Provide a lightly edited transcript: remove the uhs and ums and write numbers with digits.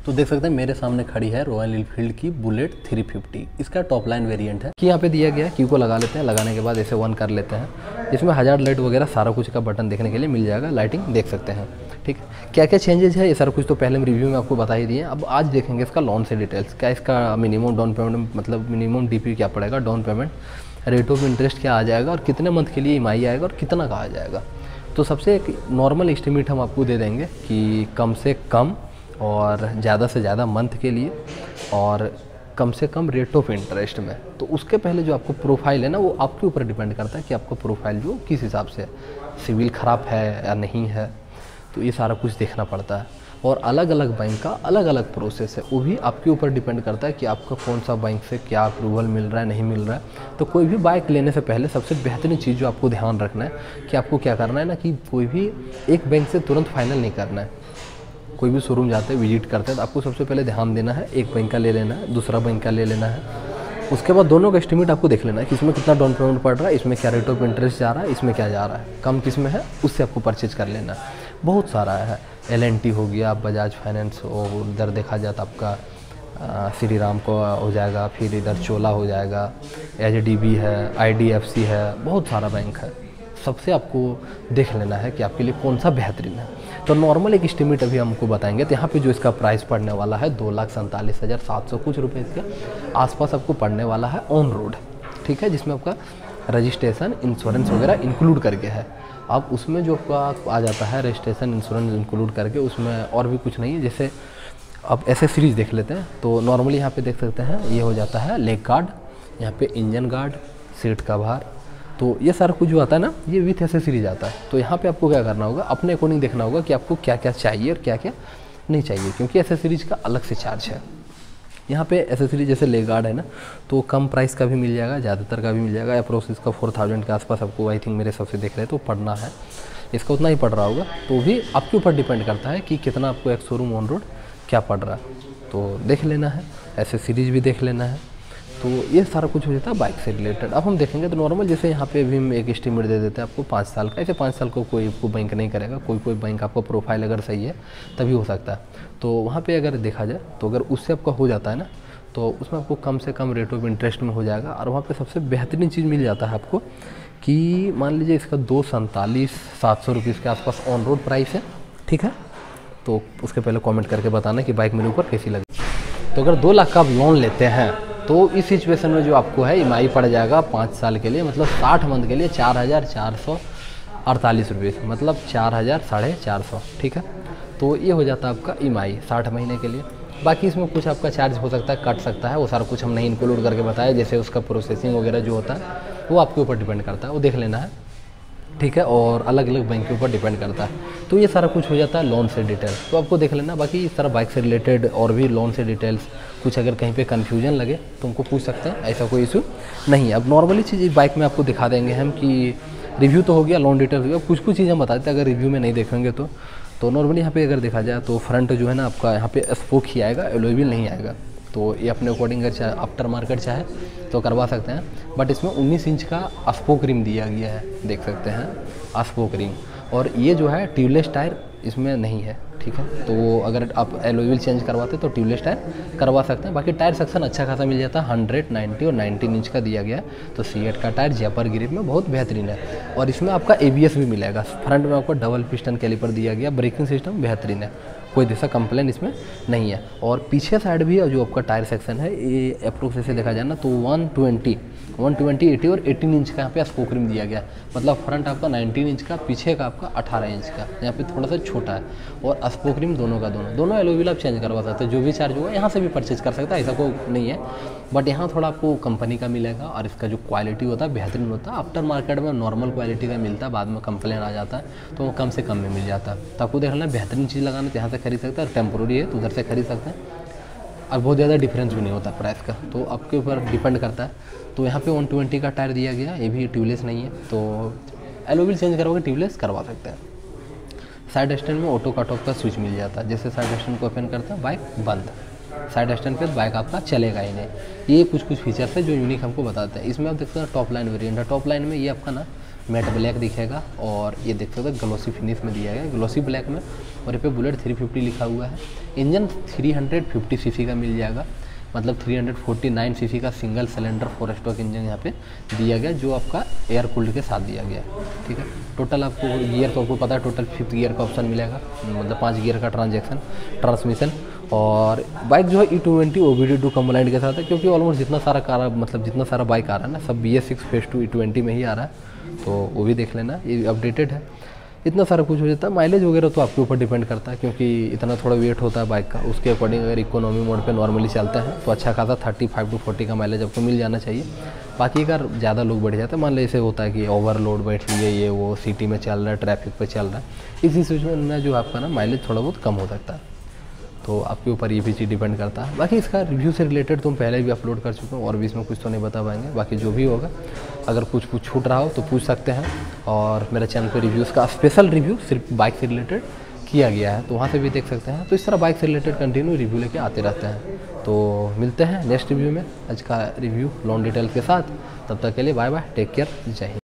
तो देख सकते हैं मेरे सामने खड़ी है रॉयल एनफील्ड की बुलेट 350। इसका टॉप लाइन वेरिएंट है कि यहाँ पे दिया गया है क्यू को लगा लेते हैं, लगाने के बाद ऐसे ऑन कर लेते हैं। इसमें हज़ार लाइट वगैरह सारा कुछ का बटन देखने के लिए मिल जाएगा, लाइटिंग देख सकते हैं। ठीक है, क्या क्या चेंजेस है ये सारा कुछ तो पहले हम रिव्यू में आपको बता ही दिए। अब आज देखेंगे इसका लॉन्च से डिटेल्स, क्या इसका मिनिमम डाउन पेमेंट मतलब मिनिमम डीपी क्या पड़ेगा, down payment, rate of interest क्या आ जाएगा और कितने मंथ के लिए ईएमआई आएगा और कितना का आ जाएगा। तो सबसे एक नॉर्मल एस्टिमेट हम आपको दे देंगे कि कम से कम और ज़्यादा से ज़्यादा मंथ के लिए और कम से कम रेट ऑफ इंटरेस्ट में। तो उसके पहले जो आपको प्रोफाइल है ना, वो आपके ऊपर डिपेंड करता है कि आपका प्रोफाइल जो किस हिसाब से है, सिविल ख़राब है या नहीं है, तो ये सारा कुछ देखना पड़ता है। और अलग अलग बैंक का अलग अलग प्रोसेस है, वो भी आपके ऊपर डिपेंड करता है कि आपका कौन सा बैंक से क्या अप्रूवल मिल रहा है नहीं मिल रहा है। तो कोई भी बाइक लेने से पहले सबसे बेहतरीन चीज़ जो आपको ध्यान रखना है कि आपको क्या करना है ना, कि कोई भी एक बैंक से तुरंत फाइनल नहीं करना है। कोई भी शोरूम जाते हैं, विजिट करते हैं, तो आपको सबसे पहले ध्यान देना है, एक बैंक का ले लेना है, दूसरा बैंक का ले लेना है। उसके बाद दोनों का एस्टिमेट आपको देख लेना है कि इसमें कितना डाउन पेमेंट पड़ रहा है, इसमें क्या रेट ऑफ इंटरेस्ट जा रहा है, इसमें क्या जा रहा है, कम किस में है, उससे आपको परचेज कर लेना है। बहुत सारा है, LNT हो गया, बजाज फाइनेंस, और उधर देखा जाए तो आपका श्री राम को हो जाएगा, फिर इधर चोला हो जाएगा, HDB है, IDFC है, बहुत सारा बैंक है। सबसे आपको देख लेना है कि आपके लिए कौन सा बेहतरीन है। तो नॉर्मल एक एस्टिमेट अभी हमको बताएंगे। तो यहाँ पे जो इसका प्राइस पड़ने वाला है 2,47,700 कुछ रुपये इसके आसपास आपको पड़ने वाला है ऑन रोड। ठीक है, जिसमें आपका रजिस्ट्रेशन, इंश्योरेंस वगैरह इंक्लूड करके है। अब उसमें जो आपका आ जाता है रजिस्ट्रेशन, इंश्योरेंस इंक्लूड करके, उसमें और भी कुछ नहीं है। जैसे अब ऐसे सीरीज़ देख लेते हैं तो नॉर्मली यहाँ पे देख सकते हैं ये हो जाता है लेग गार्ड, यहाँ पे इंजन गार्ड, सीट कवर, तो ये सारा कुछ जो आता है ना, ये विथ एसेसरीज आता है। तो यहाँ पे आपको क्या करना होगा, अपने अकॉर्डिंग देखना होगा कि आपको क्या क्या चाहिए और क्या क्या नहीं चाहिए, क्योंकि एसेसरीज का अलग से चार्ज है। यहाँ पे एसेसरीज जैसे लेग गार्ड है ना, तो कम प्राइस का भी मिल जाएगा, ज़्यादातर का भी मिल जाएगा। अप्रोक्स इसका 4000 के आसपास आपको आई थिंक मेरे सबसे देख रहे हैं तो पड़ना है, इसका उतना ही पड़ रहा होगा। तो भी आपके ऊपर डिपेंड करता है कि कितना आपको एक शोरूम ऑन रोड क्या पड़ रहा है, तो देख लेना है। एसेसरीज भी देख लेना है। तो ये सारा कुछ हो जाता है बाइक से रिलेटेड। अब हम देखेंगे तो नॉर्मल जैसे यहाँ पे भी हम एक एस्टिमेट दे देते हैं आपको 5 साल का। ऐसे 5 साल को कोई आपको बैंक नहीं करेगा, कोई बैंक आपका प्रोफाइल अगर सही है तभी हो सकता है। तो वहाँ पे अगर देखा जाए तो अगर उससे आपका हो जाता है ना, तो उसमें आपको कम से कम रेट ऑफ इंटरेस्ट में हो जाएगा। और वहाँ पर सबसे बेहतरीन चीज़ मिल जाता है आपको कि मान लीजिए इसका 2,47,700 रुपीज़ के आसपास ऑन रोड प्राइस है। ठीक है, तो उसके पहले कॉमेंट करके बताना कि बाइक मेरे ऊपर कैसी लगी। तो अगर 2 लाख का आप लोन लेते हैं तो इस सिचुएशन में जो आपको है ईएमआई पड़ जाएगा 5 साल के लिए, मतलब 60 मंथ के लिए 4,448 रुपये, मतलब 4,450। ठीक है, तो ये हो जाता है आपका ईएमआई 60 महीने के लिए। बाकी इसमें कुछ आपका चार्ज हो सकता है, कट सकता है, वो सारा कुछ हम नहीं इंक्लूड करके बताया। जैसे उसका प्रोसेसिंग वगैरह जो होता है वो आपके ऊपर डिपेंड करता है, वो देख लेना है। ठीक है, और अलग अलग बैंक के ऊपर डिपेंड करता है। तो ये सारा कुछ हो जाता है लोन से डिटेल, तो आपको देख लेना। बाकी इस तरह बाइक से रिलेटेड और भी लोन से डिटेल्स कुछ अगर कहीं पे कन्फ्यूजन लगे तो हमको पूछ सकते हैं, ऐसा कोई इशू नहीं है। अब नॉर्मली चीज़ बाइक में आपको दिखा देंगे हम कि रिव्यू तो हो गया, लोन डिटेल हो गया, कुछ चीज़ हम बता देते हैं अगर रिव्यू में नहीं देखेंगे तो नॉर्मली यहाँ पे अगर देखा जाए तो फ्रंट जो है ना आपका यहाँ पे स्पोक ही आएगा, एलॉय व्हील नहीं आएगा। तो ये अपने अकॉर्डिंग अगर चाहे आफ्टर मार्केट चाहे तो करवा सकते हैं। बट इसमें 19 इंच का स्पोक रिम दिया गया है, देख सकते हैं स्पोक रिम। और ये जो है ट्यूबलेस टायर इसमें नहीं है। ठीक है, तो अगर आप एलॉय व्हील चेंज करवाते तो ट्यूबलेस टायर करवा सकते हैं। बाकी टायर सेक्शन अच्छा खासा मिल जाता है, 100, 90 और 19 इंच का दिया गया है। तो C8 का टायर जयपर ग्रिप में बहुत बेहतरीन है। और इसमें आपका ABS भी मिलेगा। फ्रंट में आपको डबल पिस्टन कैलिपर दिया गया, ब्रेकिंग सिस्टम बेहतरीन है, कोई जैसा कंप्लेन इसमें नहीं है। और पीछे साइड भी जो आपका टायर सेक्शन है ये अप्रोक्स से देखा जाए ना तो 120, 80 और 18 इंच का यहाँ पे स्पोक रिम दिया गया। मतलब फ्रंट आपका 19 इंच का, पीछे का आपका 18 इंच का, यहाँ पे थोड़ा सा छोटा है। और स्पोक रिम दोनों का दोनों एलॉय व्हील आप चेंज करवा सकते हैं, जो भी चार्ज होगा यहाँ से भी परचेज कर सकता है, ऐसा कोई नहीं है। बट यहाँ थोड़ा आपको कंपनी का मिलेगा और इसका जो क्वालिटी होता है बेहतरीन होता है। आफ्टर मार्केट में नॉर्मल क्वालिटी का मिलता है, बाद में कंप्लेन आ जाता है तो वो कम से कम में मिल जाता है। तो आपको देखना बेहतरीन चीज़ लगाना तो यहाँ से खरीद सकते हैं, और टेम्पोररी है तो उधर से खरीद सकते हैं। और बहुत ज़्यादा डिफरेंस भी नहीं होता प्राइस का, तो आपके ऊपर डिपेंड करता है। तो यहाँ पे 120 का टायर दिया गया, ये भी ट्यूबलेस नहीं है, तो एलॉय व्हील चेंज करवा के ट्यूबलेस करवा सकते हैं। साइड स्टैंड में ऑटो कट ऑफ का स्विच मिल जाता है, जैसे साइड स्टैंड को ओपन करता है बाइक बंद, साइड स्टैंड पे बाइक आपका चलेगा ही नहीं। ये कुछ फीचर्स है जो यूनिक हमको बताते हैं। इसमें आप देखते हैं टॉप लाइन वेरिएंट है। टॉप लाइन में ये आपका ना मैट ब्लैक दिखेगा, और ये देख सकते हैं ग्लोसी फिनिश में दिया गया। ग्लोसी ब्लैक में और ये पे बुलेट 350 लिखा हुआ है। इंजन 350 सीसी का मिल जाएगा, मतलब 349 सीसी का सिंगल सिलेंडर 4 स्ट्रोक इंजन यहाँ पे दिया गया, जो आपका एयर कूल्ड के साथ दिया गया है। ठीक है, टोटल आपको गियर तो आपको पता है, टोटल 5th गियर का ऑप्शन मिलेगा, मतलब 5 गियर का ट्रांसमिशन। और बाइक जो है E20 OBD2 कंप्लाइंट के साथ है, क्योंकि ऑलमोस्ट जितना सारा कार, मतलब जितना सारा बाइक आ रहा है ना, सब BS6 फेज 2 E20 में ही आ रहा है, तो वो भी देख लेना, ये अपडेटेड है। इतना सारा कुछ हो जाता है। माइलेज वगैरह तो आपके ऊपर डिपेंड करता है, क्योंकि इतना थोड़ा वेट होता है बाइक का, उसके अकॉर्डिंग अगर इकोनॉमी मोड पे नॉर्मली चलता है तो अच्छा खासा 35 to 40 का माइलेज आपको मिल जाना चाहिए। बाकी अगर ज़्यादा लोग बढ़ जाते हैं, मान लो ऐसे होता है कि ओवरलोड बैठ लिए, ये वो सिटी में चल रहा है, ट्रैफिक पे चल रहा है, इसी सिचुएशन में जो आपका ना माइलेज थोड़ा बहुत कम हो सकता है। तो आपके ऊपर ये भी चीज़ डिपेंड करता है। बाकी इसका रिव्यू से रिलेटेड तुम पहले भी अपलोड कर चुके हो और भी इसमें कुछ तो नहीं बता पाएंगे। बाकी जो भी होगा, अगर कुछ छूट रहा हो तो पूछ सकते हैं, और मेरे चैनल पे रिव्यूज़ का स्पेशल रिव्यू सिर्फ बाइक से रिलेटेड किया गया है, तो वहाँ से भी देख सकते हैं। तो इस तरह बाइक से रिलेटेड कंटिन्यू रिव्यू लेके आते रहते हैं। तो मिलते हैं नेक्स्ट रिव्यू में, आज का रिव्यू लॉन्ग डिटेल के साथ। तब तक के लिए बाय बाय, टेक केयर, जय हिंद।